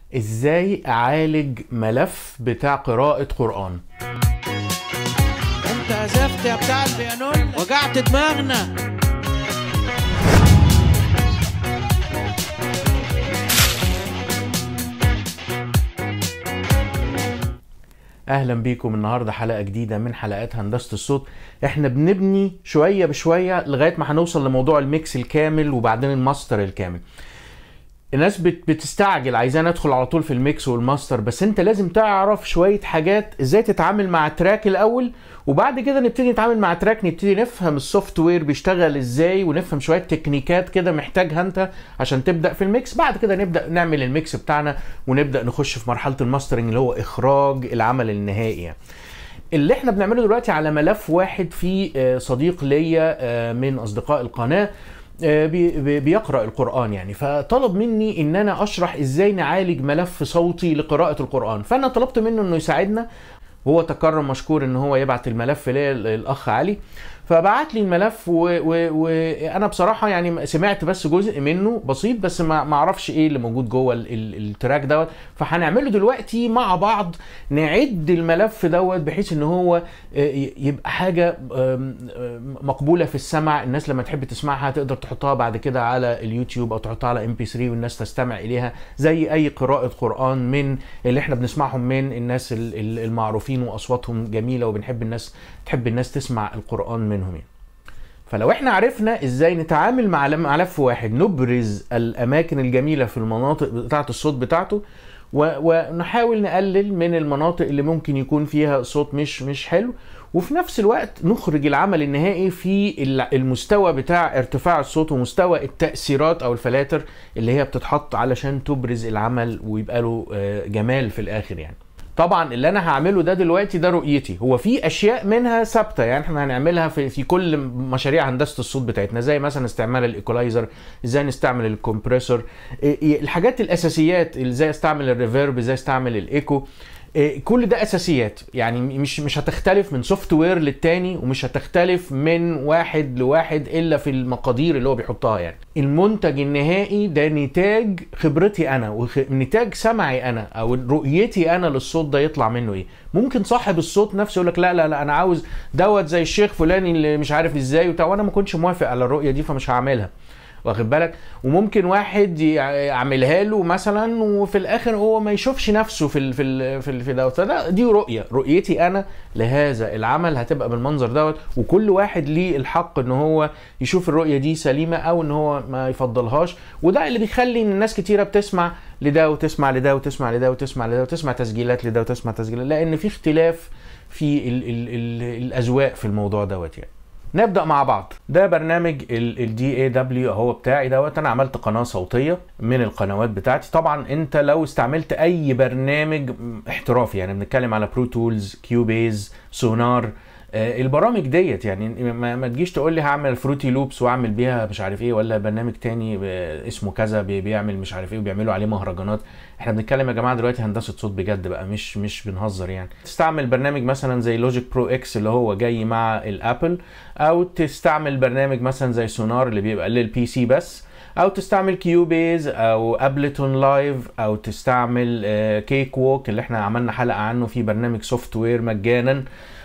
ازاي اعالج ملف بتاع قراءة قرآن؟ انت ازفت يا بتاع البيانون، وجعت دماغنا. اهلا بيكم. النهارده حلقة جديدة من حلقات هندسة الصوت. احنا بنبني شوية بشوية لغاية ما هنوصل لموضوع الميكس الكامل وبعدين الماستر الكامل. الناس بتستعجل، عايزانا ندخل على طول في الميكس والماستر، بس انت لازم تعرف شوية حاجات ازاي تتعامل مع التراك الاول، وبعد كده نبتدي نتعامل مع تراك، نبتدي نفهم السوفت وير بيشتغل ازاي، ونفهم شوية تكنيكات كده محتاجها انت عشان تبدأ في الميكس. بعد كده نبدأ نعمل الميكس بتاعنا ونبدأ نخش في مرحلة الماسترنج اللي هو اخراج العمل النهائي. اللي احنا بنعمله دلوقتي على ملف واحد. في صديق ليا من اصدقاء القناة بيقرأ القرآن يعني، فطلب مني ان انا اشرح ازاي نعالج ملف صوتي لقراءة القرآن، فانا طلبت منه انه يساعدنا، وهو تكرم مشكور ان هو يبعت الملف ليا الاخ علي. فبعت لي الملف وانا بصراحه يعني سمعت بس جزء منه بسيط، بس ما اعرفش ايه اللي موجود جوه التراك دوت. فهنعمله دلوقتي مع بعض، نعد الملف دوت بحيث ان هو يبقى حاجه مقبوله في السمع. الناس لما تحب تسمعها تقدر تحطها بعد كده على اليوتيوب او تحطها على MP3 والناس تستمع اليها زي اي قراءه قران من اللي احنا بنسمعهم من الناس المعروفين واصواتهم جميله، وبنحب الناس تسمع القران منهم يعني. فلو احنا عرفنا ازاي نتعامل مع ملف واحد، نبرز الاماكن الجميله في المناطق بتاعه الصوت بتاعته، ونحاول نقلل من المناطق اللي ممكن يكون فيها صوت مش حلو، وفي نفس الوقت نخرج العمل النهائي في المستوى بتاع ارتفاع الصوت ومستوى التأثيرات او الفلاتر اللي هي بتتحط علشان تبرز العمل ويبقى له جمال في الاخر يعني. طبعا اللي انا هعمله ده دلوقتي ده رؤيتي، هو في اشياء منها ثابته يعني احنا هنعملها في كل مشاريع هندسه الصوت بتاعتنا، زي مثلا استعمال الايكولايزر، ازاي نستعمل الكمبريسور، الحاجات الاساسيات، ازاي استعمل الريفيرب، ازاي استعمل الايكو. كل ده اساسيات يعني، مش هتختلف من سوفت وير للتاني، ومش هتختلف من واحد لواحد الا في المقادير اللي هو بيحطها يعني. المنتج النهائي ده نتاج خبرتي انا ونتاج سمعي انا او رؤيتي انا للصوت ده يطلع منه ايه. ممكن صاحب الصوت نفسه يقول لك لا لا لا انا عاوز دوت زي الشيخ فلاني اللي مش عارف ازاي وبتاع، وانا ما كنتش موافق على الرؤيه دي فمش هعملها، واخد بالك. وممكن واحد يعملها له مثلا وفي الاخر هو ما يشوفش نفسه في دوت. دي رؤيتي انا لهذا العمل هتبقى بالمنظر دوت، وكل واحد ليه الحق ان هو يشوف الرؤيه دي سليمه او ان هو ما يفضلهاش. وده اللي بيخلي ان الناس كتيره بتسمع لده وتسمع لده وتسمع لده وتسمع لده وتسمع تسجيلات لده وتسمع تسجيلات، لان في اختلاف في الاذواق في الموضوع دوت يعني. نبدأ مع بعض. ده برنامج ال DAW اهو بتاعي دوت. انا عملت قناة صوتية من القنوات بتاعتي. طبعا انت لو استعملت اي برنامج احترافي يعني، بنتكلم على برو تولز، كيوبيز، سونار، البرامج ديت يعني ما تجيش تقول لي هعمل فروتي لوبس واعمل بيها مش عارف ايه، ولا برنامج تاني اسمه كذا بيعمل مش عارف ايه وبيعملوا عليه مهرجانات. احنا بنتكلم يا جماعه دلوقتي هندسه صوت بجد بقى، مش بنهزر يعني. تستعمل برنامج مثلا زي لوجيك برو اكس اللي هو جاي مع الابل، او تستعمل برنامج مثلا زي سونار اللي بيبقى للبي سي بس، او تستعمل كيوبيز او ابلتون لايف، او تستعمل كيك ووك اللي احنا عملنا حلقه عنه في برنامج سوفت وير مجانا.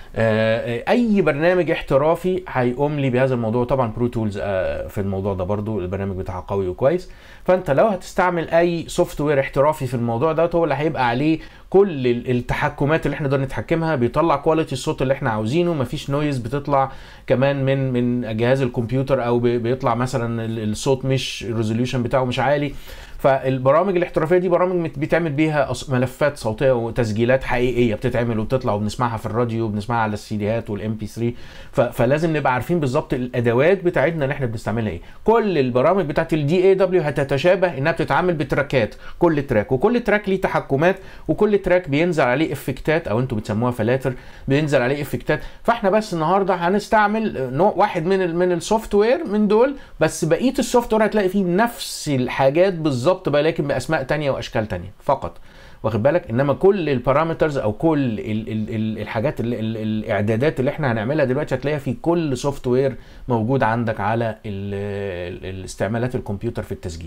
اي برنامج احترافي هيقوم لي بهذا الموضوع. طبعا برو تولز في الموضوع ده برضو البرنامج بتاعها قوي وكويس. فانت لو هتستعمل اي سوفت وير احترافي في الموضوع ده، هو اللي هيبقى عليه كل التحكمات اللي احنا نقدر نتحكمها، بيطلع كواليتي الصوت اللي احنا عاوزينه، مفيش نويز بتطلع كمان من جهاز الكمبيوتر، او بيطلع مثلا الصوت مش الريزوليوشن بتاعه مش عالي. فالبرامج الاحترافيه دي برامج بيتعمل بيها ملفات صوتيه وتسجيلات حقيقيه بتتعمل وبتطلع وبنسمعها في الراديو وبنسمعها على السيديات والMP3. فلازم نبقى عارفين بالظبط الادوات بتاعتنا اللي احنا بنستعملها ايه. كل البرامج بتاعت ال DAW هتتشابه انها بتتعامل بتراكات، كل تراك وكل تراك ليه تحكمات، وكل تراك بينزل عليه افكتات او انتوا بتسموها فلاتر، بينزل عليه افكتات. فاحنا بس النهارده هنستعمل نوع واحد من السوفت وير من دول، بس بقيه السوفت وير هتلاقي فيه نفس الحاجات بالظبط بقى، لكن باسماء تانية واشكال تانية فقط، واخد بالك. انما كل البارامترز او كل الحاجات الاعدادات اللي احنا هنعملها دلوقتي هتلاقيها في كل سوفت وير موجود عندك على استعمالات الكمبيوتر في التسجيل.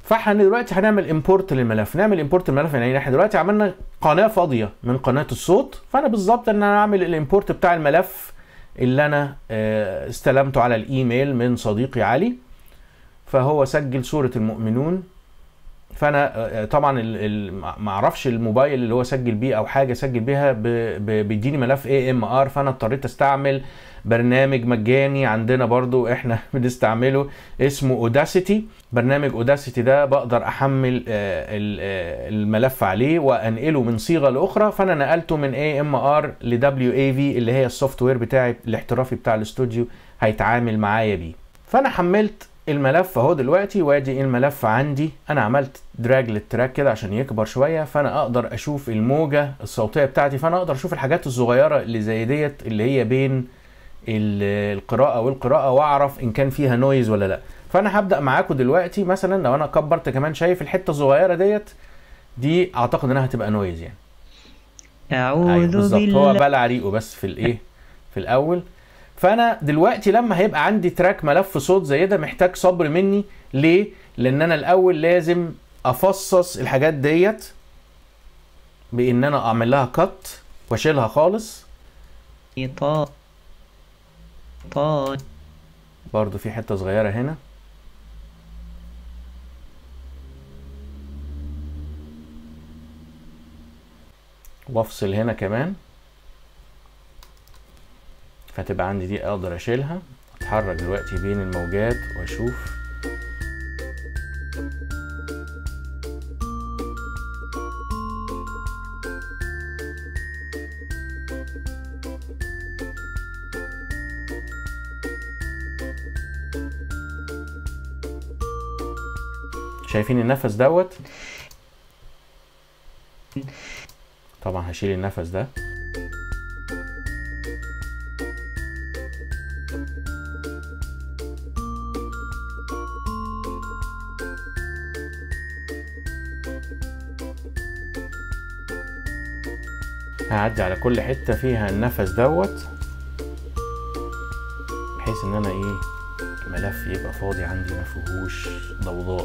فاحنا دلوقتي هنعمل امبورت للملف. نعمل امبورت للملف يعني احنا دلوقتي عملنا قناه فاضيه من قناه الصوت، فانا بالظبط ان انا اعمل الامبورت بتاع الملف اللي انا استلمته على الايميل من صديقي علي. فهو سجل سورة المؤمنون، فانا طبعا ما اعرفش الموبايل اللي هو سجل بيه او حاجه سجل بيها بيديني ملف AMR، فانا اضطريت استعمل برنامج مجاني عندنا برضو احنا بنستعمله اسمه اوداسيتي. برنامج اوداسيتي ده بقدر احمل الملف عليه وانقله من صيغه لاخرى، فانا نقلته من AMR ل WAV اللي هي السوفت وير بتاعي الاحترافي بتاع الاستوديو هيتعامل معايا بيه. فانا حملت الملف اهو دلوقتي، وادي الملف عندي. انا عملت دراج للتراك كده عشان يكبر شويه، فانا اقدر اشوف الموجه الصوتيه بتاعتي، فانا اقدر اشوف الحاجات الصغيره اللي زي ديت اللي هي بين القراءه والقراءه، واعرف ان كان فيها نويز ولا لا. فانا هبدا معاكم دلوقتي مثلا لو انا كبرت كمان، شايف الحته الصغيره دي اعتقد انها هتبقى نويز يعني. أعوذ بالله. هو بلع ريقه بس في الايه في الاول. فانا دلوقتي لما هيبقى عندي تراك ملف صوت زي ده محتاج صبر مني. ليه؟ لان انا الاول لازم افصص الحاجات ديت بان انا اعمل لها كات واشيلها خالص. برضو في حتة صغيرة هنا، وافصل هنا كمان، فتبقى عندي دي اقدر اشيلها. اتحرك دلوقتي بين الموجات واشوف. شايفين النفس دوت؟ طبعا هشيل النفس ده. هعدي على كل حتة فيها النفس دوت بحيث ان انا الملف يبقى فاضي عندي مفيهوش ضوضاء.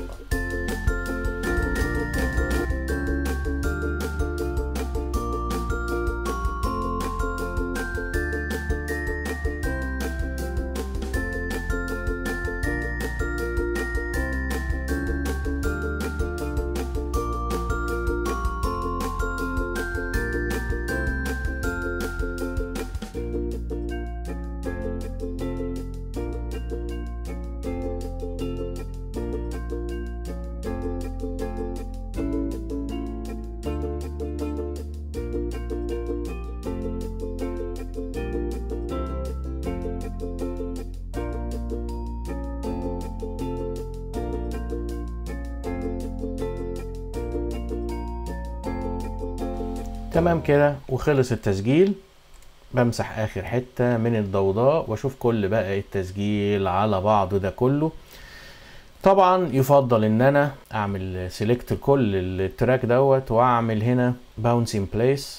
تمام كده وخلص التسجيل. بمسح اخر حتة من الضوضاء واشوف كل بقى التسجيل على بعضه ده كله. طبعا يفضل ان انا اعمل سيلكت لكل التراك دوت واعمل هنا باونس ان بليس،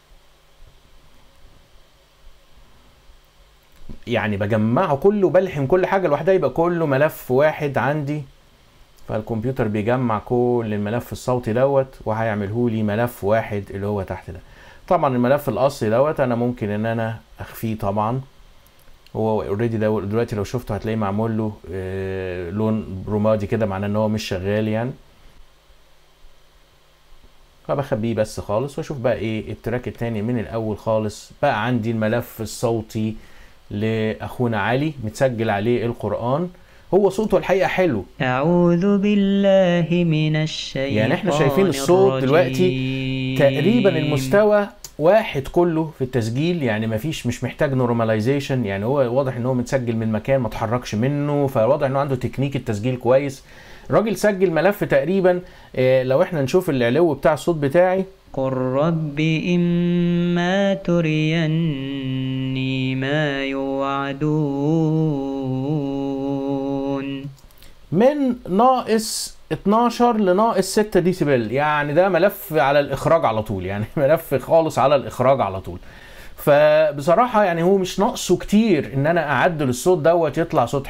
يعني بجمعه كله، بلحم كل حاجة لوحدها يبقى كله ملف واحد عندي. فالكمبيوتر بيجمع كل الملف الصوتي دوت وهيعمله لي ملف واحد اللي هو تحت ده. طبعا الملف الاصلي دوت انا ممكن ان انا اخفيه. طبعا هو اوريدي دلوقتي لو شفته هتلاقيه معمول له لون رمادي كده، معناه ان هو مش شغال يعني. فبخبيه بس خالص واشوف بقى التراك التاني من الاول خالص. بقى عندي الملف الصوتي لاخونا علي متسجل عليه القرآن. هو صوته الحقيقة حلو. أعوذ بالله من الشيطان يعني احنا شايفين الصوت دلوقتي تقريبا المستوى واحد كله في التسجيل، يعني مش محتاج نورماليزيشن. يعني هو واضح ان هو متسجل من مكان ما اتحركش منه، فواضح انه عنده تكنيك التسجيل كويس. الراجل سجل ملف تقريبا لو احنا نشوف العلو بتاع الصوت بتاعي. قل رب إما تريني ما يوعدون، من ناقص 12 لناقص 6 ديسيبل. يعني ده ملف على الإخراج على طول، يعني ملف خالص على الإخراج على طول. فبصراحة يعني هو مش ناقصه كتير ان انا اعدل الصوت دوت يطلع صوت حلو.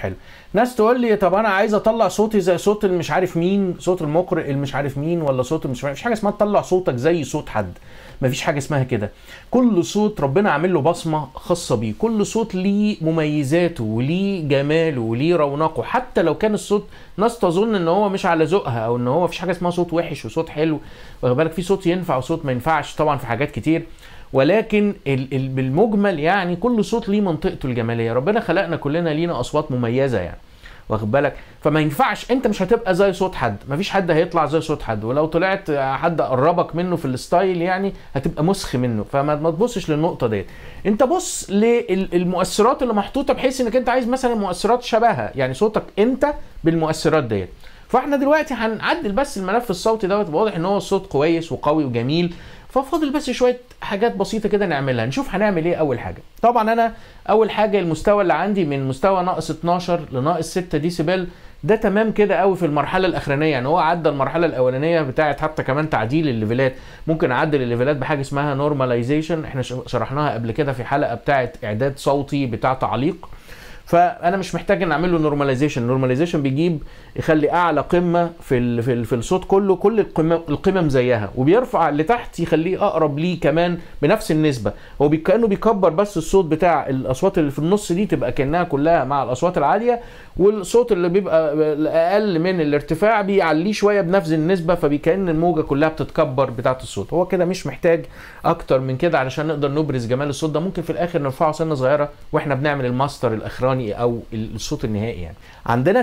ناس تقول لي طب انا عايز اطلع صوتي زي صوت المش عارف مين، صوت المقرئ المش عارف مين، ولا صوت المش عارف. مفيش حاجه اسمها تطلع صوتك زي صوت حد، مفيش حاجه اسمها كده. كل صوت ربنا عامل له بصمه خاصه بيه، كل صوت ليه مميزاته وليه جماله وليه رونقه. حتى لو كان الصوت ناس تظن ان هو مش على ذوقها، او ان هو مفيش حاجه اسمها صوت وحش وصوت حلو، واخد بالك، في صوت ينفع وصوت ما ينفعش طبعا في حاجات كتير، ولكن بالمجمل يعني كل صوت ليه منطقته الجماليه. ربنا خلقنا كلنا لينا اصوات مميزه يعني، واخد بالك. فما ينفعش انت مش هتبقى زي صوت حد، مفيش حد هيطلع زي صوت حد، ولو طلعت حد قربك منه في الستايل يعني هتبقى مسخ منه. فما تبصش للنقطه ديت، انت بص للمؤثرات اللي محطوطه بحيث انك انت عايز مثلا مؤثرات شبهها، يعني صوتك انت بالمؤثرات ديت. فاحنا دلوقتي هنعدل بس الملف الصوتي دوت، واضح ان هو الصوت كويس وقوي وجميل، ففاضل بس شويه حاجات بسيطه كده نعملها. نشوف هنعمل ايه. اول حاجه طبعا انا اول حاجه المستوى اللي عندي من مستوى ناقص 12 لناقص 6 ديسيبل، ده تمام كده قوي في المرحله الاخرانيه. يعني هو عدى المرحله الاولانيه بتاعت حتى كمان تعديل الليفلات. ممكن اعدل الليفلات بحاجه اسمها نورماليزيشن، احنا شرحناها قبل كده في حلقه بتاعت اعداد صوتي بتاع تعليق. فانا مش محتاج ان اعمل له نورماليزيشن. النورماليزيشن بيجيب يخلي اعلى قمه في الصوت كله كل القمم زيها، وبيرفع اللي تحت يخليه اقرب ليه كمان بنفس النسبه. هو كانه بيكبر بس الصوت بتاع الاصوات اللي في النص دي تبقى كانها كلها مع الاصوات العاليه، والصوت اللي بيبقى اقل من الارتفاع بيعليه شويه بنفس النسبه، فبيكأن الموجه كلها بتتكبر بتاعه الصوت. هو كده مش محتاج اكتر من كده علشان نقدر نبرز جمال الصوت ده. ممكن في الاخر نرفعه سنه صغيره واحنا بنعمل الماستر الاخراني او الصوت النهائي. يعني عندنا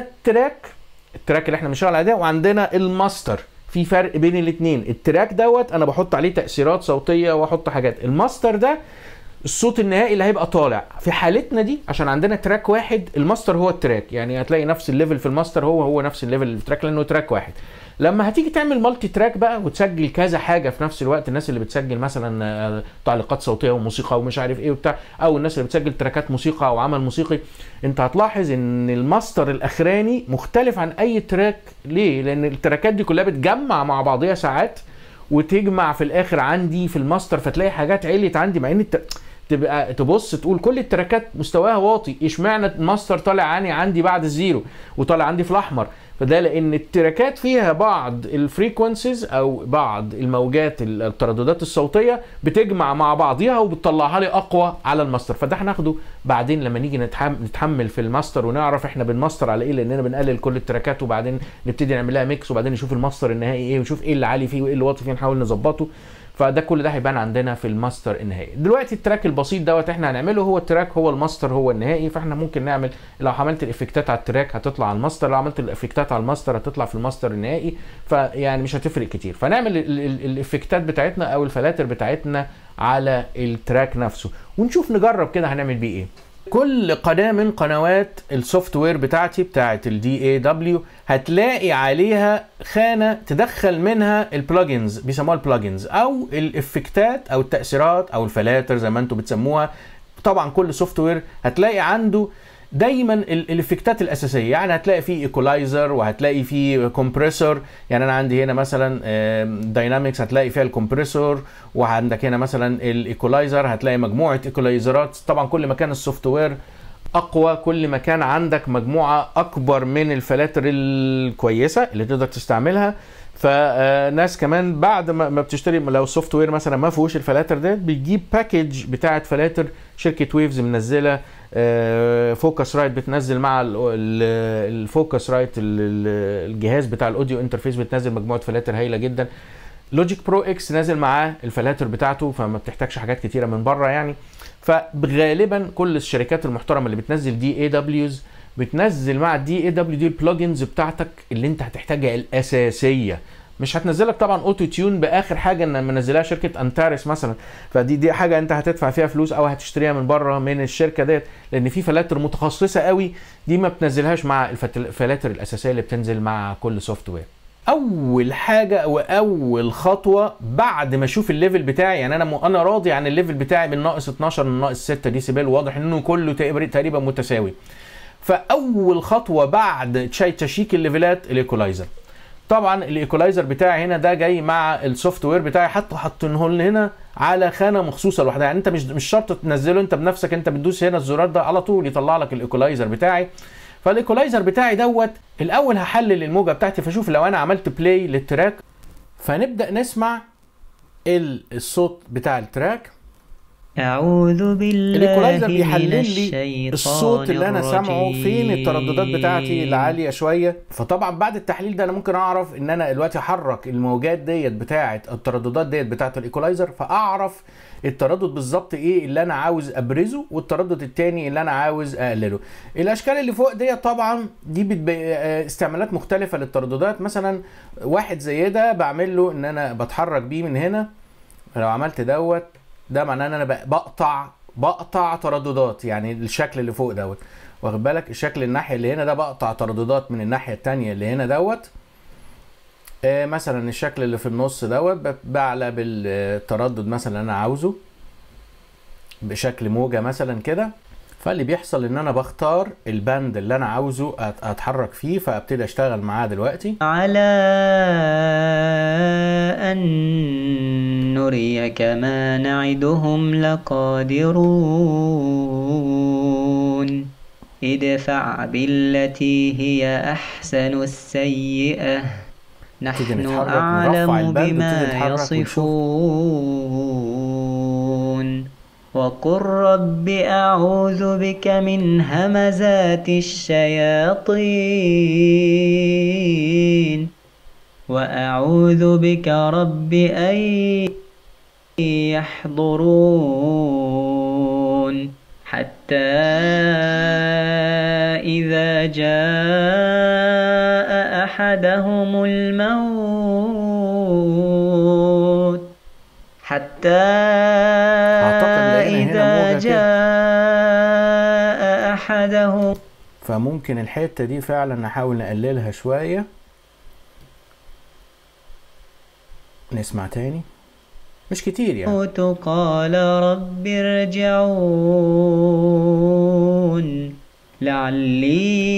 التراك اللي احنا بنشتغل عليه ده، وعندنا الماستر. في فرق بين الاثنين. التراك دوت انا بحط عليه تأثيرات صوتية واحط حاجات. الماستر ده الصوت النهائي اللي هيبقى طالع. في حالتنا دي عشان عندنا تراك واحد، الماستر هو التراك، يعني هتلاقي نفس الليفل في الماستر هو نفس الليفل في التراك لانه تراك واحد. لما هتيجي تعمل مالتي تراك بقى وتسجل كذا حاجه في نفس الوقت، الناس اللي بتسجل مثلا تعليقات صوتيه وموسيقى ومش عارف ايه وبتاع، او الناس اللي بتسجل تراكات موسيقى او عمل موسيقي، انت هتلاحظ ان الماستر الاخراني مختلف عن اي تراك. ليه؟ لان التراكات دي كلها بتجمع مع بعضيها ساعات وتجمع في الاخر عندي في الماستر، فتلاقي حاجات عليت عندي، مع ان تبقى تبص تقول كل التراكات مستواها واطي، اشمعنى الماستر طالع عندي بعد الزيرو وطالع عندي في الاحمر؟ فده لان التراكات فيها بعض الفريكونسيز او بعض الموجات الترددات الصوتيه بتجمع مع بعضيها وبتطلعها لي اقوى على الماستر. فده هناخده بعدين لما نيجي نتحمل في الماستر ونعرف احنا بنماستر على ايه، لاننا بنقلل كل التراكات وبعدين نبتدي نعمل لها ميكس، وبعدين نشوف الماستر النهائي ايه ونشوف ايه اللي عالي فيه وايه اللي واطي فيه نحاول نظبطه. فده كل ده هيبان عندنا في الماستر النهائي. دلوقتي التراك البسيط دوت احنا هنعمله هو التراك هو الماستر هو النهائي. فاحنا ممكن نعمل لو عملت الافكتات على التراك هتطلع على الماستر، لو عملت الافكتات على الماستر هتطلع في الماستر النهائي، فيعني مش هتفرق كتير. فنعمل الافكتات بتاعتنا او الفلاتر بتاعتنا على التراك نفسه ونشوف نجرب كده هنعمل بيه ايه. كل قناه من قنوات السوفت وير بتاعتي بتاعت الDAW هتلاقي عليها خانه تدخل منها البلجنز، بيسموها البلجنز او الافكتات او التاثيرات او الفلاتر زي ما انتم بتسموها. طبعا كل سوفت وير هتلاقي عنده دايما الافكتات الاساسيه، يعني هتلاقي فيه ايكولايزر وهتلاقي فيه كومبريسور. يعني انا عندي هنا مثلا داينامكس هتلاقي فيها الكومبريسور، وعندك هنا مثلا الايكولايزر هتلاقي مجموعه ايكولايزرات. طبعا كل ما كان السوفت وير اقوى كل ما كان عندك مجموعه اكبر من الفلاتر الكويسه اللي تقدر تستعملها. فناس كمان بعد ما بتشتري لو السوفت وير مثلا ما فيهوش الفلاتر ده بتجيب باكج بتاعه فلاتر. شركه ويفز منزله فوكس رايت بتنزل مع الفوكس رايت الجهاز بتاع الاوديو انترفيس بتنزل مجموعه فلاتر هايله جدا. لوجيك برو اكس نازل معاه الفلاتر بتاعته، فما بتحتاجش حاجات كتيره من بره يعني. فغالبا كل الشركات المحترمه اللي بتنزل DAWs بتنزل مع الDAW دي البلجنز بتاعتك اللي انت هتحتاجها الاساسيه. مش هتنزلك طبعا اوتو تيون باخر حاجه ان منزلها شركه انتاريس مثلا، فدي حاجه انت هتدفع فيها فلوس او هتشتريها من بره من الشركه ديت، لان في فلاتر متخصصه قوي دي ما بتنزلهاش مع الفلاتر الاساسيه اللي بتنزل مع كل سوفت وير. اول حاجه واول خطوه بعد ما اشوف الليفل بتاعي، يعني انا راضي عن الليفل بتاعي من ناقص 12 من ناقص 6 ديسيبل، واضح انه كله تقريبا متساوي. فاول خطوه بعد تشيك الليفلات الايكولايزر. طبعا الايكولايزر بتاعي هنا ده جاي مع السوفت وير بتاعي، حتى حاطينه هنا على خانه مخصوصه لوحدها. يعني انت مش شرط تنزله انت بنفسك، انت بتدوس هنا الزرار ده على طول يطلع لك الايكولايزر بتاعي. فالايكولايزر بتاعي دوت الاول هحلل الموجه بتاعتي، فاشوف لو انا عملت بلاي للتراك فنبدا نسمع الصوت بتاع التراك. أعوذ بالله الايكولايزر من بيحلل لي الشيطان الصوت اللي انا سامعه فين الترددات بتاعتي اللي الرجيم. عاليه شويه. فطبعا بعد التحليل ده انا ممكن اعرف ان انا دلوقتي احرك الموجات ديت بتاعه الترددات ديت بتاعه الايكولايزر، فاعرف التردد بالظبط ايه اللي انا عاوز ابرزه والتردد التاني اللي انا عاوز اقلله. الاشكال اللي فوق ديت طبعا دي استعمالات مختلفه للترددات. مثلا واحد زي ده بعمل له ان انا بتحرك بيه من هنا، لو عملت دوت ده معناه ان انا بقطع ترددات، يعني الشكل اللي فوق دوت واخد بالك، الشكل الناحيه اللي هنا ده بقطع ترددات من الناحيه التانيه اللي هنا دوت. مثلا الشكل اللي في النص دوت بعلى بالتردد مثلا اللي انا عاوزه بشكل موجه مثلا كده. فاللي بيحصل ان انا بختار الباند اللي انا عاوزه اتحرك فيه، فابتدي اشتغل معاه دلوقتي. على أن نريك ما نعدهم لقادرون ادفع بالتي هي أحسن السيئة نحن أعلم بما يصفون وقل رب أعوذ بك من همزات الشياطين وأعوذ بك رب أن يحضرون حتى إذا جاء أحدهم الموت إذا جاء أحدهم. فممكن الحتة دي فعلا نحاول نقللها شوية. نسمع تاني مش كتير يعني. قال رب ارجعون لعلي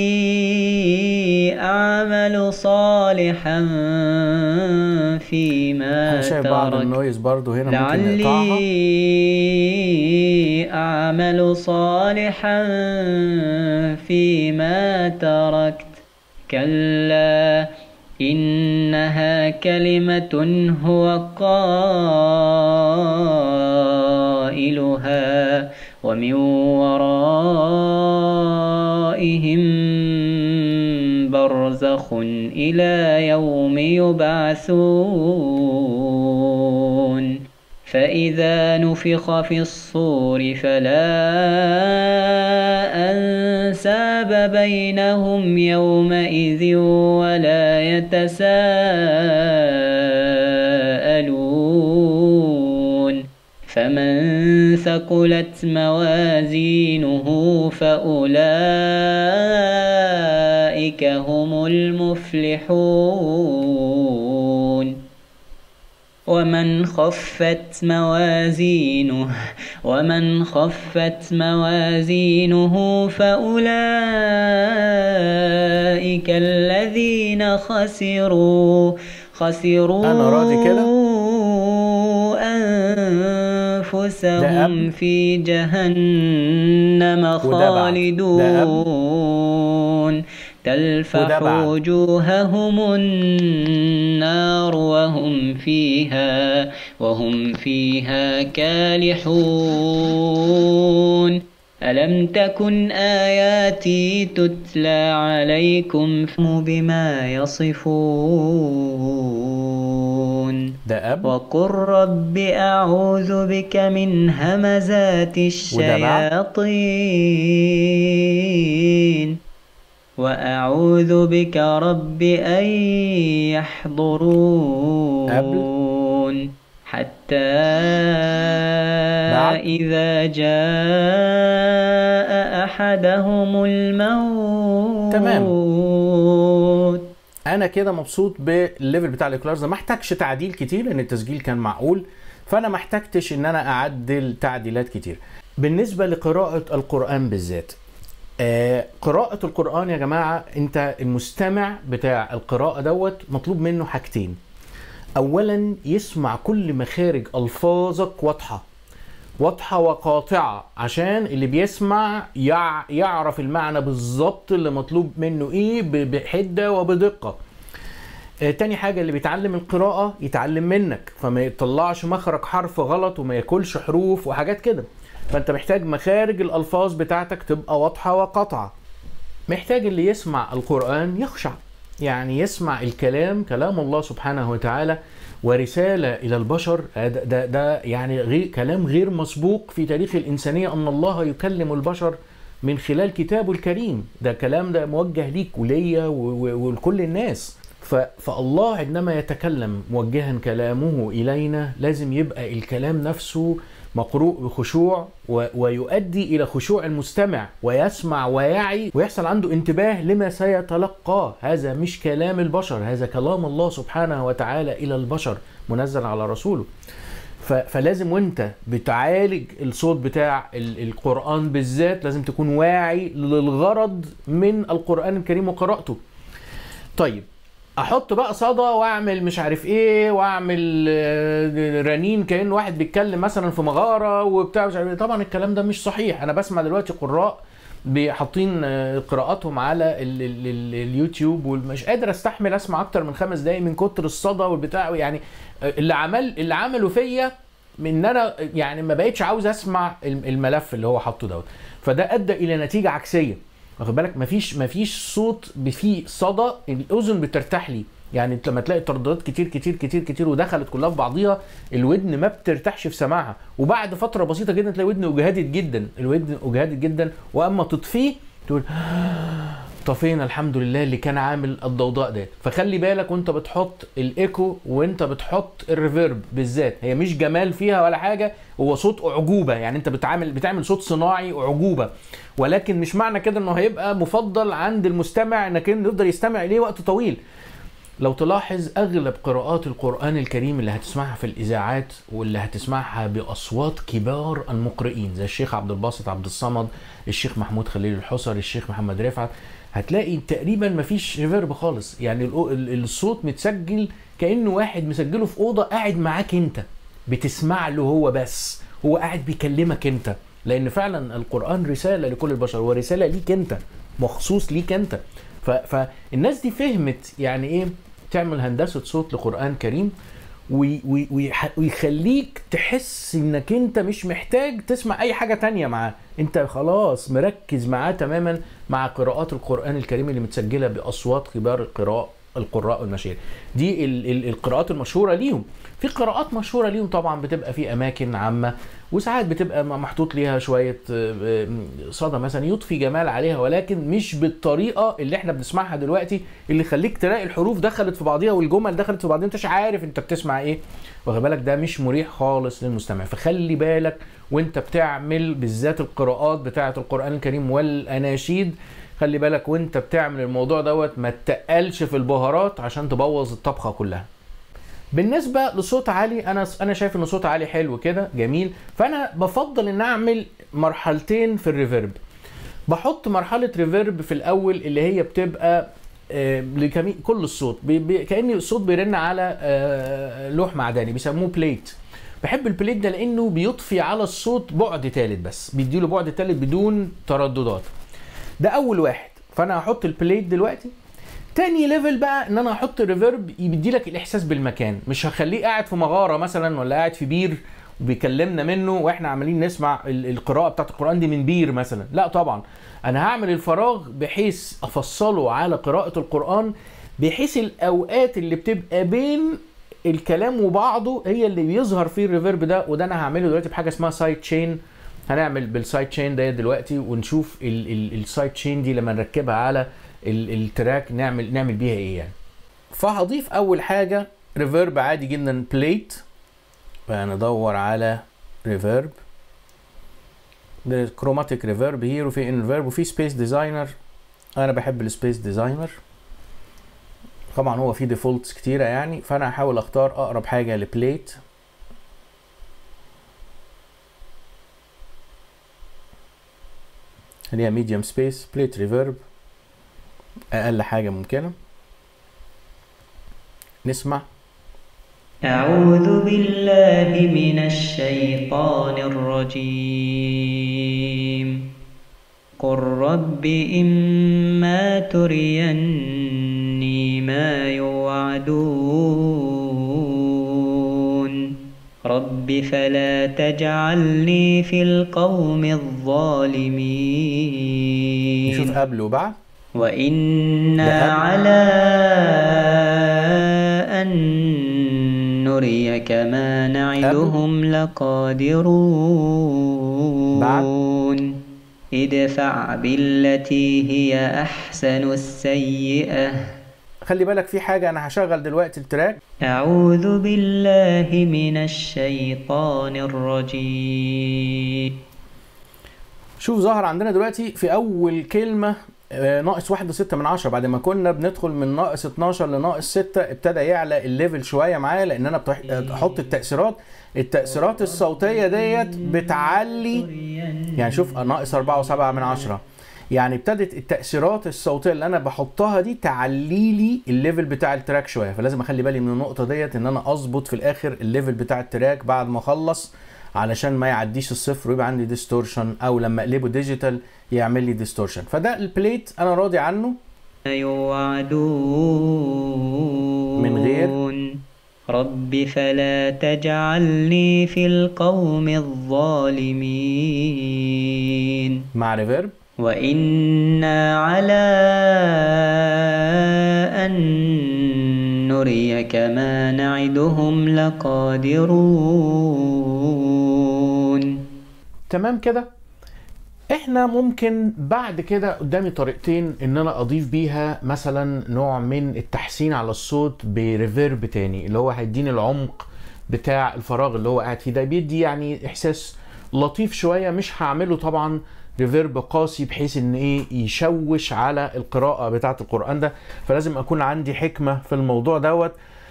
أعمل صالحا فيما شايف بعض تركت النويز برضو هنا ممكن لعلي أعمل صالحا فيما تركت كلا إنها كلمة هو قائلها ومن ورائهم برزخ إلى يوم يبعثون فإذا نفخ في الصور فلا أنساب بينهم يومئذ ولا يتساءلون فمن ثقلت موازينه فأولئك هم المفلحون ومن خفت موازينه فأولئك الذين خسروا أنا راضي كده. أنفسهم في جهنم خالدون تلفح وجوههم النار وهم فيها كالحون ألم تكن آياتي تتلى عليكم بما يصفون وقل رب أعوذ بك من همزات الشياطين وأعوذ بك رب أن يحضرون حتى إذا جاء أحدهم الموت. تمام. أنا كده مبسوط بالليفل بتاع الإيكولايزر، ما احتاجش تعديل كتير لأن التسجيل كان معقول، فأنا ما احتاجتش إن أنا أعدل تعديلات كتير. بالنسبة لقراءة القرآن بالذات، قراءة القرآن يا جماعة، انت المستمع بتاع القراءة دوت مطلوب منه حاجتين. اولا يسمع كل مخارج الفاظك واضحة، واضحة وقاطعة عشان اللي بيسمع يعرف المعنى بالظبط اللي مطلوب منه ايه بحدة وبدقة. تاني حاجة اللي بيتعلم القراءة يتعلم منك، فما يطلعش مخرج حرف غلط وما ياكلش حروف وحاجات كده. فانت محتاج مخارج الألفاظ بتاعتك تبقى واضحة وقاطعة. محتاج اللي يسمع القرآن يخشع، يعني يسمع الكلام، كلام الله سبحانه وتعالى ورسالة إلى البشر. ده يعني كلام غير مسبوق في تاريخ الإنسانية، أن الله يكلم البشر من خلال كتابه الكريم. ده كلام ده موجه ليك وليا ولكل الناس. فالله عندما يتكلم موجها كلامه إلينا لازم يبقى الكلام نفسه مقروء بخشوع ويؤدي إلى خشوع المستمع، ويسمع ويعي ويحصل عنده انتباه لما سيتلقاه. هذا مش كلام البشر، هذا كلام الله سبحانه وتعالى إلى البشر منزل على رسوله. فلازم وانت بتعالج الصوت بتاع القرآن بالذات لازم تكون واعي للغرض من القرآن الكريم وقراءته. طيب احط بقى صدى واعمل مش عارف ايه واعمل رنين كأن واحد بيتكلم مثلا في مغارة وبتاع مش عارف ايه. طبعا الكلام ده مش صحيح. انا بسمع دلوقتي قراء حاطين قراءاتهم على اليوتيوب ومش قادر استحمل اسمع اكتر من 5 دقايق من كتر الصدى والبتاع. يعني اللي عملوا فيا ان انا يعني ما بقيتش عاوز اسمع الملف اللي هو حاطه دوت. فده ادى الى نتيجة عكسية. واخد بالك؟ مفيش صوت فيه صدى الاذن بترتاح لي. يعني انت لما تلاقي ترددات كتير كتير كتير كتير ودخلت كلها في بعضيها الودن ما بترتاحش في سماعها، وبعد فتره بسيطه جدا تلاقي ودن اجهدت جدا، الودن اجهدت جدا، واما تطفيه تقول طفينا الحمد لله اللي كان عامل الضوضاء ده. فخلي بالك وانت بتحط الايكو وانت بتحط الريفيرب بالذات، هي مش جمال فيها ولا حاجه، هو صوت اعجوبه. يعني انت بتعمل صوت صناعي اعجوبه، ولكن مش معنى كده انه هيبقى مفضل عند المستمع انك يفضل يستمع اليه وقت طويل. لو تلاحظ اغلب قراءات القرآن الكريم اللي هتسمعها في الاذاعات واللي هتسمعها باصوات كبار المقرئين زي الشيخ عبد الباسط عبد الصمد، الشيخ محمود خليل الحصري، الشيخ محمد رفعت، هتلاقي تقريبا مفيش ريفيرب خالص. يعني الصوت متسجل كأنه واحد مسجله في أوضة قاعد معاك انت بتسمع له، هو بس هو قاعد بيكلمك انت، لأن فعلا القرآن رسالة لكل البشر ورسالة ليك انت، مخصوص ليك انت. فالناس دي فهمت يعني ايه تعمل هندسة صوت لقرآن كريم ويخليك تحس انك انت مش محتاج تسمع اي حاجة تانية معاه، انت خلاص مركز معاه تماما مع قراءات القرآن الكريم اللي متسجلة باصوات كبار القراء والمشايخ. دي القراءات المشهورة ليهم. في قراءات مشهورة ليهم طبعا بتبقى في اماكن عامة، وساعات بتبقى محطوط ليها شوية صدى مثلا يضفي جمال عليها، ولكن مش بالطريقة اللي احنا بنسمعها دلوقتي اللي خليك تلاقي الحروف دخلت في بعضيها والجمل دخلت في بعضيها انت مش عارف انت بتسمع ايه. واخد بالك؟ ده مش مريح خالص للمستمع. فخلي بالك وانت بتعمل بالذات القراءات بتاعة القرآن الكريم والاناشيد، خلي بالك وانت بتعمل الموضوع دوت ما تتقلش في البهارات عشان تبوظ الطبخة كلها. بالنسبة لصوت عالي، انا شايف ان صوت عالي حلو كده جميل، فانا بفضل ان اعمل مرحلتين في الريفيرب. بحط مرحلة ريفيرب في الاول اللي هي بتبقى كل الصوت كأن الصوت بيرن على لوح معدني بيسموه بليت. بحب البليت ده لانه بيضفي على الصوت بعد ثالث، بس بيديله بعد ثالث بدون ترددات. ده اول واحد. فانا هحط البليت دلوقتي. تاني ليفل بقى ان انا احط الريفيرب يدي لك الاحساس بالمكان، مش هخليه قاعد في مغاره مثلا ولا قاعد في بير وبيكلمنا منه واحنا عمالين نسمع القراءه بتاعت القران دي من بير مثلا، لا طبعا. انا هعمل الفراغ بحيث افصله على قراءه القران، بحيث الاوقات اللي بتبقى بين الكلام وبعضه هي اللي بيظهر فيه الريفيرب ده. وده انا هعمله دلوقتي بحاجه اسمها سايد تشين. هنعمل بالسايد تشين ده دلوقتي ونشوف السايد تشين دي لما نركبها على التراك نعمل بيها ايه يعني. فهضيف اول حاجه ريفيرب عادي جدا بليت، فندور على ريفيرب، كروماتيك ريفيرب هير وفي ان ريفيرب وفي سبيس ديزاينر. انا بحب السبيس ديزاينر، طبعا هو في ديفولتس كتيره يعني، فانا هحاول اختار اقرب حاجه لبليت. اللي هي ميديوم سبيس بليت ريفيرب، اقل حاجه ممكنه. نسمع أعوذ بالله من الشيطان الرجيم. قل رب إما تريني ما يوعدون رب فلا تجعلني في القوم الظالمين. نشوف قبل وبعد. وإنا على أن نريك ما نعدهم لقادرون. بعد. ادفع بالتي هي أحسن السيئة. خلي بالك في حاجة، أنا هشغل دلوقتي التراك. أعوذ بالله من الشيطان الرجيم. شوف ظهر عندنا دلوقتي في أول كلمة ناقص 1.6 بعد ما كنا بندخل من ناقص 12 لناقص 6 ابتدى يعلى الليفل شوية معايا، لأن أنا بحط التأثيرات الصوتية ديت بتعلي. يعني شوف ناقص 4.7، يعني ابتدت التأثيرات الصوتية اللي أنا بحطها دي تعلي لي الليفل بتاع التراك شوية، فلازم أخلي بالي من النقطة ديت إن أنا أظبط في الآخر الليفل بتاع التراك بعد ما أخلص، علشان ما يعديش الصفر ويبقى عندي ديستورشن، او لما اقلبه ديجيتال يعمل لي ديستورشن. فده البليت انا راضي عنه من غير رب فلا تجعلني في القوم الظالمين مع ريفيرب. وإنا على أن نريك ما نعدهم لقادرون. تمام كده. احنا ممكن بعد كده قدامي طريقتين ان انا اضيف بيها مثلا نوع من التحسين على الصوت بريفيرب تاني، اللي هو هيديني العمق بتاع الفراغ اللي هو قاعد فيه ده، بيدي يعني احساس لطيف شوية. مش هعمله طبعا ريفيرب قاسي بحيث ان يشوش على القراءة بتاعة القرآن ده، فلازم اكون عندي حكمة في الموضوع دوت.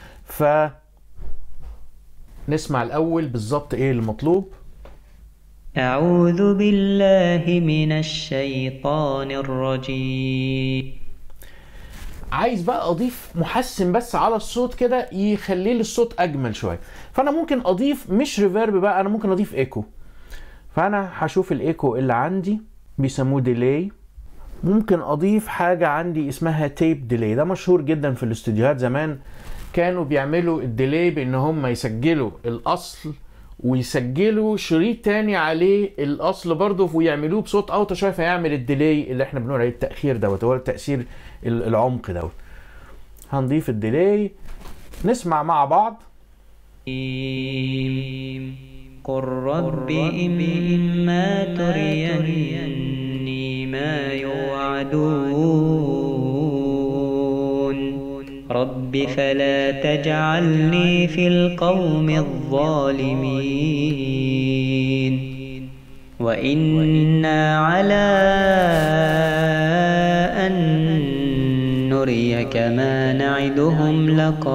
نسمع الاول بالظبط ايه المطلوب. أعوذ بالله من الشيطان الرجيم. عايز بقى اضيف محسن بس على الصوت كده يخلي لي الصوت اجمل شويه، فانا ممكن اضيف مش ريفيرب بقى، انا ممكن اضيف ايكو. فانا هشوف الايكو اللي عندي بيسموه ديلي. ممكن اضيف حاجه عندي اسمها تيب ديلي، ده مشهور جدا في الاستوديوهات. زمان كانوا بيعملوا الديلي بان هم يسجلوا الاصل ويسجلوا شريط تاني عليه الاصل برضه ويعملوه بصوت اوطى شويه، فيعمل الديلي اللي احنا بنقول عليه التاخير دوت، هو التاثير العمق دوت. هنضيف الديلي، نسمع مع بعض. قل رب إما تريني ما يوعدون رب فلا تجعلني في القوم الظالمين وإنا على أن نريك ما نعدهم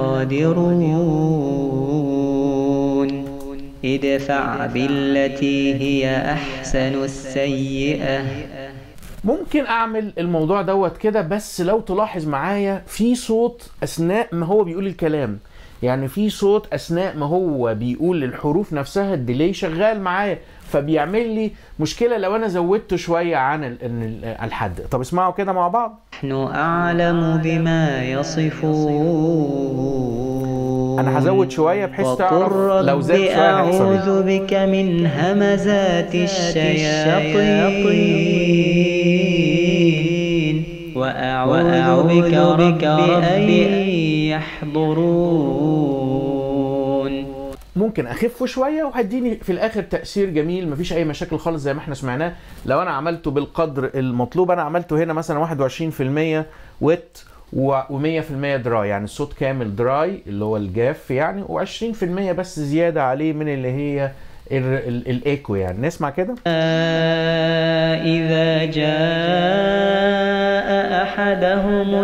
لقادرون ادفع بالتي هي أحسن السيئة. ممكن اعمل الموضوع دوت كده، بس لو تلاحظ معايا في صوت اثناء ما هو بيقول الكلام، يعني في صوت اثناء ما هو بيقول الحروف نفسها الديلي شغال معايا، فبيعمل لي مشكلة لو انا زودته شوية عن الحد. طب اسمعوا كده مع بعض. نحن أعلم بما يصفون. انا هزود شوية بحيث تعرف لو زاد شوية أعوذ بك من همزات الشياطين وأعوذ بك رب أن يحضرون. ممكن اخفه شويه وهديني في الاخر تاثير جميل، مفيش اي مشاكل خالص زي ما احنا سمعناه. لو انا عملته بالقدر المطلوب، انا عملته هنا مثلا 21% ويت و100% دراي، يعني الصوت كامل دراي اللي هو الجاف يعني، و20% بس زياده عليه من اللي هي الايكو. يعني نسمع كده. إذا جاء أحدهم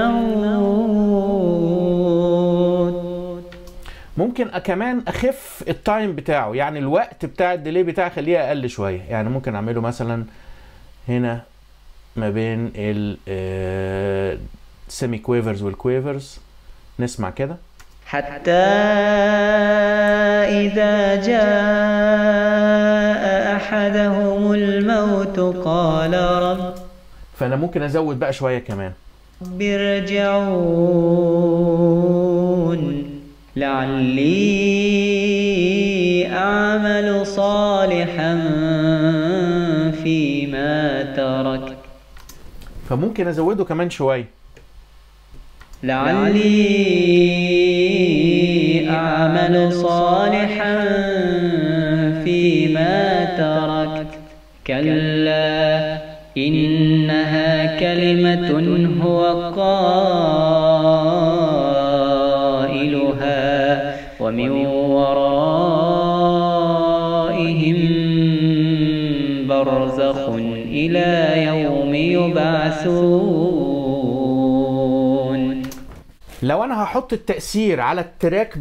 الموت. ممكن كمان اخف التايم بتاعه، يعني الوقت بتاع الديلي بتاعه خليه اقل شويه. يعني ممكن اعمله مثلا هنا ما بين السيمي كويفرز والكويفرز. نسمع كده. حتى إذا جاء أحدهم الموت قال رب. فانا ممكن ازود بقى شويه كمان. ارجعون لعلي أعمل صالحا فيما تركت. فممكن ازوده كمان شويه. لعلي أعمل صالحا فيما تركت. كلا إنها كلمة هو قائلها ومن ورائهم برزخ إلى يوم يبعثون. لو انا هحط التأثير على التراك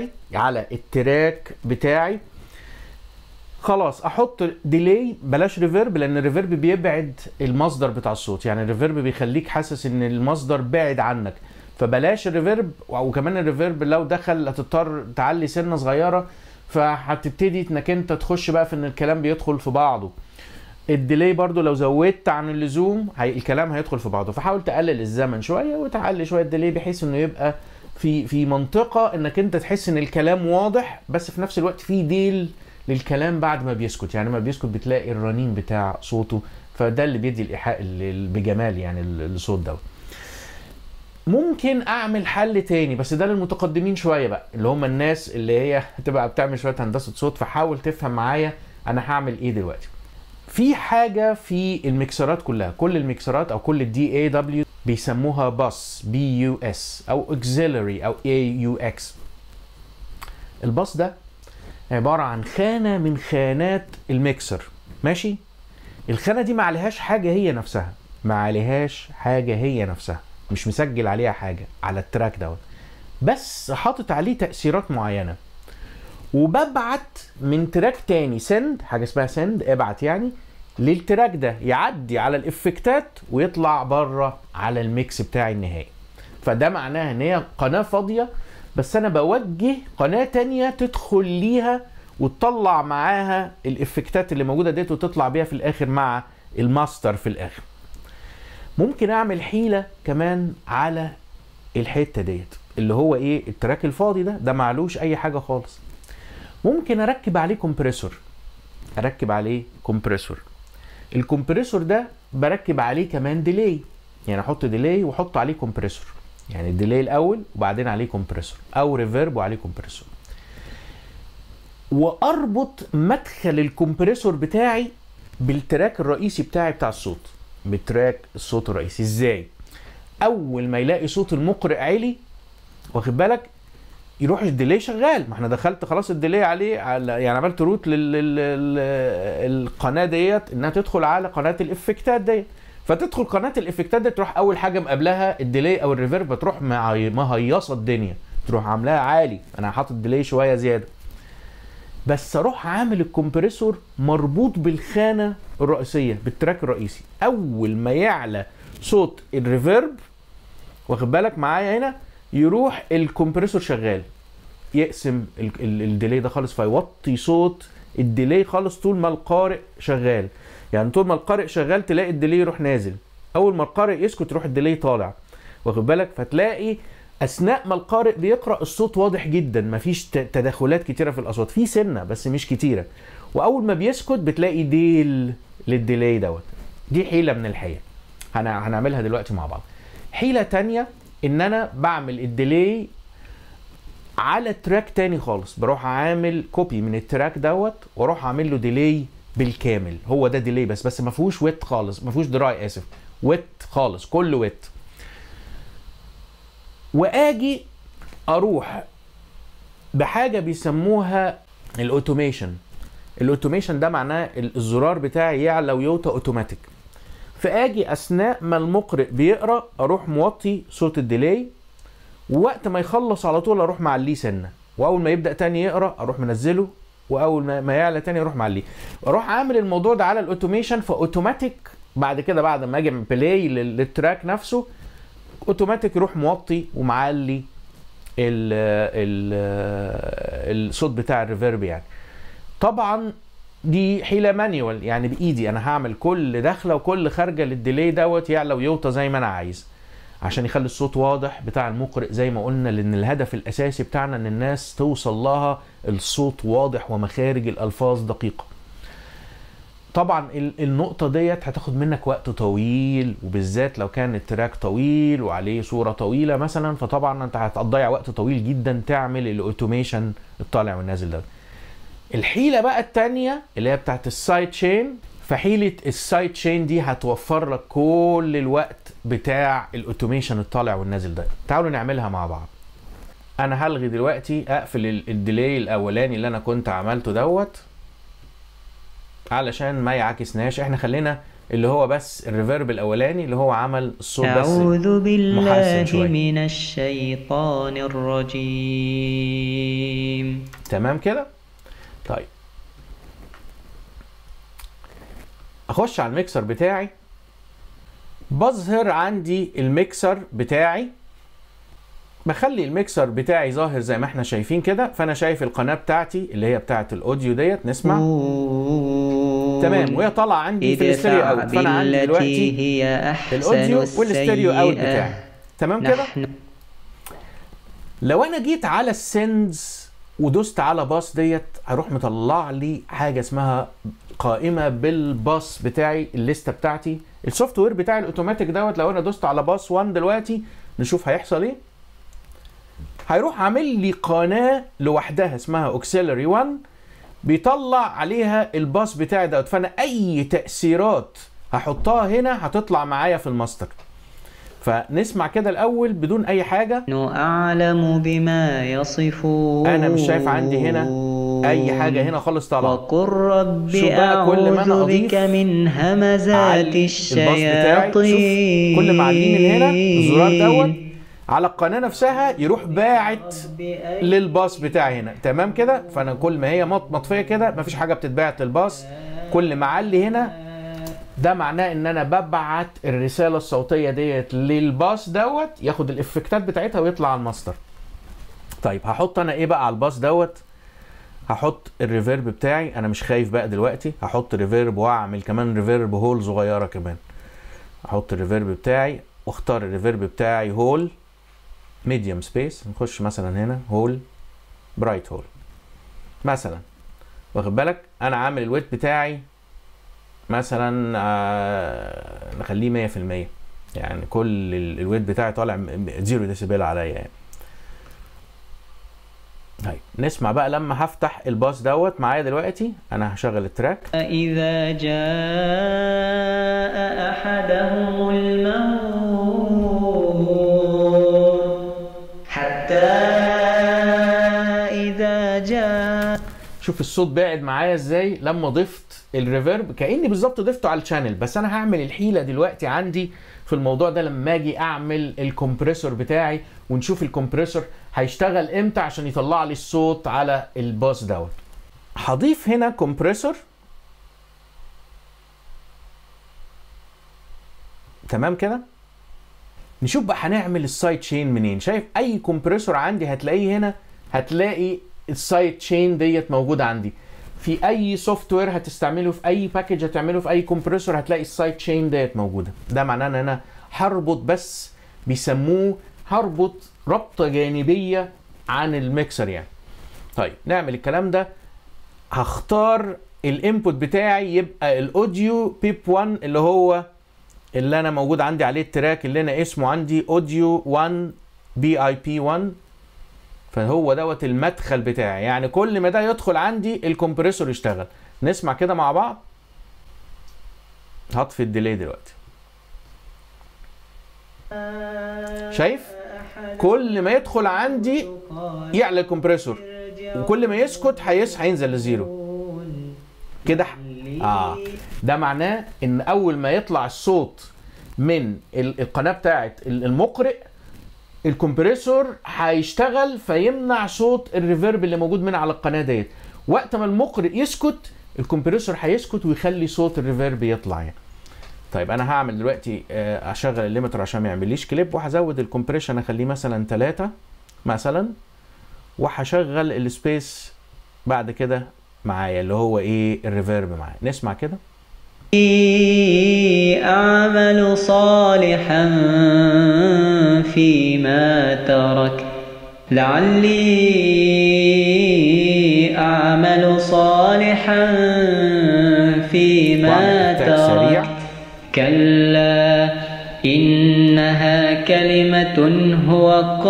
بتاعي خلاص احط ديلي بلاش ريفيرب، لان الريفيرب بيبعد المصدر بتاع الصوت، يعني الريفيرب بيخليك حاسس ان المصدر بعد عنك، فبلاش الريفيرب. وكمان الريفيرب لو دخل هتضطر تعلي سنه صغيره، فهتبتدي انك انت تخش بقى في ان الكلام بيدخل في بعضه. الديلي برضو لو زودت عن اللزوم الكلام هيدخل في بعضه، فحاول تقلل الزمن شويه وتعلي شويه الديلي بحيث انه يبقى في منطقه انك انت تحس ان الكلام واضح، بس في نفس الوقت في ديل للكلام بعد ما بيسكت. يعني ما بيسكت بتلاقي الرنين بتاع صوته، فده اللي بيدي الايحاء بجمال يعني الصوت ده. ممكن اعمل حل تاني بس ده للمتقدمين شويه بقى، اللي هم الناس اللي هي هتبقى بتعمل شويه هندسه صوت، فحاول تفهم معايا انا هعمل ايه دلوقتي. في حاجه في الميكسرات كلها، كل الميكسرات او كل الدي اي دبليو بيسموها باس BUS او auxiliary او AUX. الباس ده عبارة عن خانة من خانات الميكسر، ماشي؟ الخانة دي ما عليهاش حاجة هي نفسها، مش مسجل عليها حاجة على التراك دوت، بس حاطط عليه تأثيرات معينة، وببعت من تراك تاني سند، حاجة اسمها سند، ابعت يعني للتراك ده يعدي على الافكتات ويطلع بره على الميكس بتاعي النهائي. فده معناها ان هي قناة فاضية، بس انا بوجه قناة تانية تدخل ليها وتطلع معاها الافكتات اللي موجودة ديت وتطلع بيها في الاخر مع الماستر في الاخر. ممكن اعمل حيلة كمان على الحتة ديت اللي هو ايه، التراك الفاضي ده معلوش اي حاجة خالص. ممكن اركب عليه كومبريسور. الكمبريسور ده بركب عليه كمان ديلي، يعني احط ديلي واحط عليه كومبريسور، يعني الديلي الاول وبعدين عليه كومبريسور، او ريفيرب وعليه كومبريسور. واربط مدخل الكمبريسور بتاعي بالتراك الرئيسي بتاعي بتاع الصوت، بتراك الصوت الرئيسي. ازاي؟ اول ما يلاقي صوت المقرئ عالي، واخد بالك، يروح الديلي شغال. ما احنا دخلت خلاص الديلي عليه يعني عملت روت للقناه ديت انها تدخل على قناه الافكتات ديت، فتدخل قناه الافكتات دي تروح اول حاجه مقابلها الديلي او الريفيرب، تروح مهيصه الدنيا، تروح عاملاها عالي. انا حاطط ديلي شويه زياده، بس اروح عامل الكمبريسور مربوط بالخانه الرئيسيه بالتراك الرئيسي. اول ما يعلى صوت الريفيرب، واخد بالك معايا هنا، يروح الكمبريسور شغال، يقسم الديلي ده خالص، فيوطي صوت الديلي خالص طول ما القارئ شغال. يعني طول ما القارئ شغال تلاقي الديلي يروح نازل، اول ما القارئ يسكت يروح الديلي طالع، واخد بالك. فتلاقي اثناء ما القارئ بيقرا الصوت واضح جدا، مفيش تداخلات كتيره في الاصوات، في سنه بس مش كتيره. واول ما بيسكت بتلاقي ديل للديلي دوت. دي حيله من الحيل هنعملها دلوقتي مع بعض. حيله تانية ان انا بعمل الديلي على تراك تاني خالص، بروح عامل كوبي من التراك دوت واروح اعمل له ديلي بالكامل. هو ده ديلي بس ما فيهوش ويت خالص، ما فيهوش دراي، اسف، ويت خالص، كله ويت. واجي اروح بحاجه بيسموها الاوتوميشن. الاوتوميشن ده معناه الزرار بتاعي يعلى ويوطى اوتوماتيك. فاجي اثناء ما المقرئ بيقرا اروح موطي صوت الديلي، ووقت ما يخلص على طول اروح معليه سنه، واول ما يبدا تاني يقرا اروح منزله، واول ما يعلى تاني اروح معليه. اروح عامل الموضوع ده على الاوتوميشن، فاوتوماتيك بعد كده بعد ما اجي بلاي للتراك نفسه اوتوماتيك يروح موطي ومعلي الصوت بتاع الريفيرب يعني. طبعا دي حيله مانيوال، يعني بايدي انا هعمل كل دخله وكل خارجه للديلي دوت يعلى ويوطى زي ما انا عايز عشان يخلي الصوت واضح بتاع المقرئ زي ما قلنا، لان الهدف الاساسي بتاعنا ان الناس توصل لها الصوت واضح ومخارج الالفاظ دقيقه. طبعا النقطة ديت هتاخد منك وقت طويل، وبالذات لو كان التراك طويل وعليه صورة طويلة مثلا، فطبعا انت هتضيع وقت طويل جدا تعمل الاوتوميشن الطالع والنازل ده. الحيلة بقى التانية اللي هي بتاعت السايد تشين، فحيلة السايد تشين دي هتوفر لك كل الوقت بتاع الاوتوميشن الطالع والنازل ده. تعالوا نعملها مع بعض. انا هلغي دلوقتي، اقفل الديلي الاولاني اللي انا كنت عملته دوت علشان ما يعكسناش. احنا خلينا اللي هو بس الريفيرب الاولاني اللي هو عمل الصوت بس أعوذ بالله شوية. من الشيطان الرجيم. تمام كده. طيب اخش على الميكسر بتاعي، بظهر عندي الميكسر بتاعي، بخلي الميكسر بتاعي ظاهر زي ما احنا شايفين كده. فانا شايف القناة بتاعتي اللي هي بتاعت الاوديو ديت، نسمع تمام وهي طالعه عندي في الاستيريو اوت. فانا عندي دلوقتي هي أحسن الاوديو والاستيريو اوت بتاعي. تمام كده. لو انا جيت على السندز ودوست على باص ديت، هروح مطلع لي حاجه اسمها قائمه بالباص بتاعي، الليسته بتاعتي السوفت وير بتاعي الاوتوماتيك دوت. لو انا دوست على باص 1 دلوقتي نشوف هيحصل ايه. هيروح عامل لي قناه لوحدها اسمها اوكسيلري 1 بيطلع عليها الباص بتاعي دوت. فانا اي تاثيرات هحطها هنا هتطلع معايا في الماستر. فنسمع كده الاول بدون اي حاجه. أعلم بما يصفون. انا مش شايف عندي هنا اي حاجه هنا خالص طالعه. وقل رب شوف بقى كل ما انا أعوذ اضيف بك من همزات الشياطين. شوف كل ما اعديه من هنا الزرار دوت على القناه نفسها يروح باعت للباص بتاعي هنا. تمام كده. فانا كل ما هي مطفيه كده مفيش حاجه بتتبعت للباص، كل ما اعلي هنا ده معناه ان انا ببعت الرساله الصوتيه ديت للباص دوت ياخد الافكتات بتاعتها ويطلع على الماستر. طيب هحط انا ايه بقى على الباص دوت؟ هحط الريفيرب بتاعي. انا مش خايف بقى دلوقتي، هحط ريفيرب واعمل كمان ريفيرب هول صغيره كمان. احط الريفيرب بتاعي واختار الريفيرب بتاعي هول ميديوم سبيس. نخش مثلا هنا هول برايت هول مثلا، واخد بالك. انا عامل الويت بتاعي مثلا نخليه 100%، يعني كل الويت بتاعي طالع 0 ديسيبل عليا يعني. طيب نسمع بقى لما هفتح الباص دوت معايا دلوقتي. انا هشغل التراك. إذا جاء أحدهم الموت حتى إذا جاء. شوف الصوت بعد معايا ازاي لما ضفت الريفيرب، كأني بالظبط ضفته على الشانل. بس انا هعمل الحيلة دلوقتي عندي في الموضوع ده لما اجي اعمل الكمبريسور بتاعي، ونشوف الكمبريسور هيشتغل امتى عشان يطلع لي الصوت على الباص دوت. هضيف هنا كومبريسور. تمام كده. نشوف بقى هنعمل السايد تشين منين. شايف اي كومبريسور عندي هتلاقيه هنا، هتلاقي السايد تشين ديت موجوده عندي في اي سوفت وير هتستعمله، في اي باكج هتعمله، في اي كومبريسور هتلاقي السايد تشين ديت موجوده. ده معناه ان انا هربط، بس بيسموه هربط ربطه جانبيه عن الميكسر يعني. طيب نعمل الكلام ده. هختار الانبوت بتاعي يبقى الاوديو بيب 1 اللي هو اللي انا موجود عندي عليه التراك اللي انا اسمه عندي اوديو 1 بي اي بي 1. فهو دوت المدخل بتاعي، يعني كل ما ده يدخل عندي الكمبريسور يشتغل. نسمع كده مع بعض. هطفي الديلي دلوقتي. شايف كل ما يدخل عندي يعلى الكمبريسور، وكل ما يسكت هينزل لزيرو كده. ده معناه ان اول ما يطلع الصوت من القناه بتاعت المقرئ الكمبريسور هيشتغل فيمنع صوت الريفيرب اللي موجود من على القناه ديت. وقت ما المقرئ يسكت الكمبريسور هيسكت ويخلي صوت الريفيرب يطلع يعني. طيب انا هعمل دلوقتي اشغل الليمتر عشان ما يعمليش كليب، وهزود الكمبريشن اخليه مثلا 3 مثلا، وهشغل السبيس بعد كده معايا اللي هو ايه الريفيرب معايا. نسمع كده. أعمل صالحا فيما ترك لعلي أعمل صالحا فيما ترك كلا إنها كلمة هو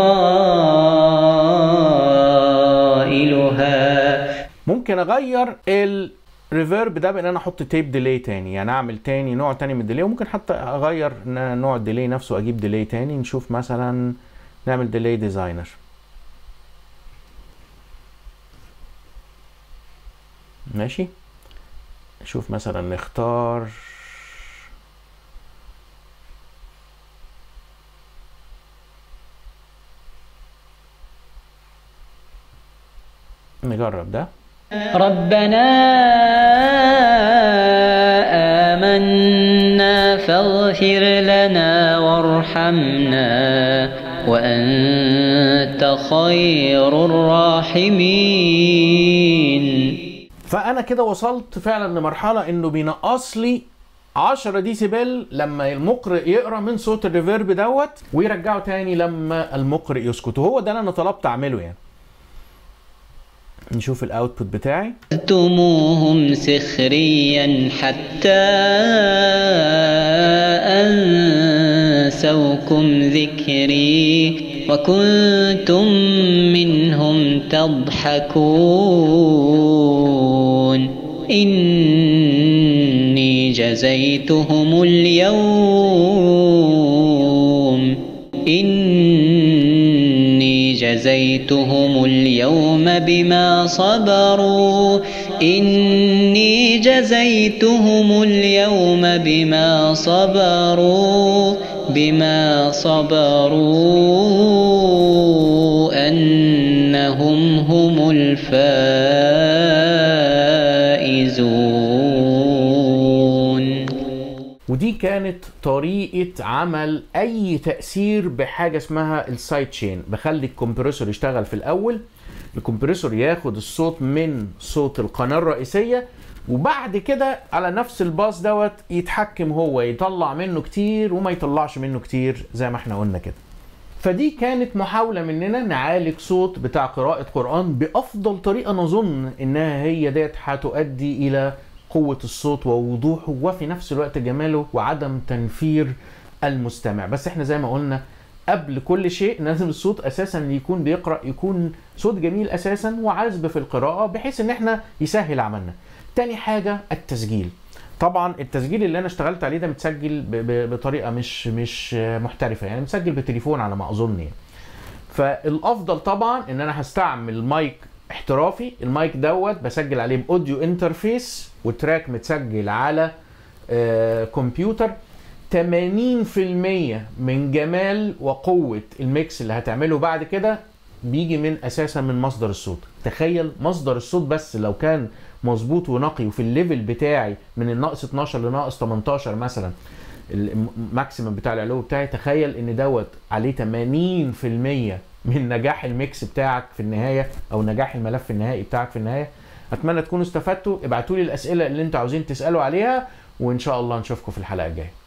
قائلها. ممكن اغير الريفيرب ده بان انا احط تيب ديلي تاني، يعني اعمل تاني نوع تاني من الديلي، وممكن حتى اغير نوع الديلي نفسه، اجيب ديلي تاني. نشوف مثلا نعمل ديلي ديزاينر. ماشي. نشوف مثلا نختار نجرب ده. ربنا آمنا فاغفر لنا وارحمنا وأنت خير الراحمين. فأنا كده وصلت فعلا لمرحلة إنه بينقص لي 10 ديسيبل لما المقرئ يقرأ من صوت الريفيرب دوت، ويرجعه تاني لما المقرئ يسكت، وهو ده اللي أنا طلبت أعمله يعني. نشوف الاوتبوت بتاعي. أخذتموهم سخريا حتى أنسوكم ذكري وكنتم منهم تضحكون إني جزيتهم اليوم بما صبروا إني جزيتهم اليوم بما صبروا أنهم هم الفائزون. ودي كانت طريقة عمل أي تأثير بحاجة اسمها السايد تشين. بخلي الكمبريسور يشتغل في الأول، الكمبريسور ياخد الصوت من صوت القناة الرئيسية، وبعد كده على نفس الباص دوت يتحكم هو يطلع منه كتير وما يطلعش منه كتير زي ما احنا قلنا كده. فدي كانت محاولة مننا نعالج صوت بتاع قراءة قرآن بأفضل طريقة نظن إنها هي ديت هتؤدي إلى قوة الصوت ووضوحه وفي نفس الوقت جماله وعدم تنفير المستمع. بس احنا زي ما قلنا قبل كل شيء لازم الصوت اساسا اللي يكون بيقرأ يكون صوت جميل اساسا وعذب في القراءة بحيث ان احنا يسهل عملنا. تاني حاجة التسجيل. طبعا التسجيل اللي انا اشتغلت عليه ده متسجل بطريقة مش محترفة، يعني متسجل بتليفون على ما اظن يعني. فالافضل طبعا ان انا هستعمل مايك احترافي. المايك دوت بسجل عليه باوديو انترفيس وتراك متسجل على كمبيوتر. 80% من جمال وقوة الميكس اللي هتعمله بعد كده بيجي من اساسا من مصدر الصوت. تخيل مصدر الصوت بس لو كان مظبوط ونقي وفي الليفل بتاعي من الناقص 12 لناقص 18 مثلا الماكسيمم بتاع العلو بتاعي، تخيل ان دوت عليه 80% من نجاح الميكس بتاعك في النهاية او نجاح الملف النهائي بتاعك في النهاية. اتمنى تكونوا استفدتوا. ابعتوا لي الاسئلة اللي انتوا عاوزين تسألوا عليها، وان شاء الله نشوفكم في الحلقة الجاية.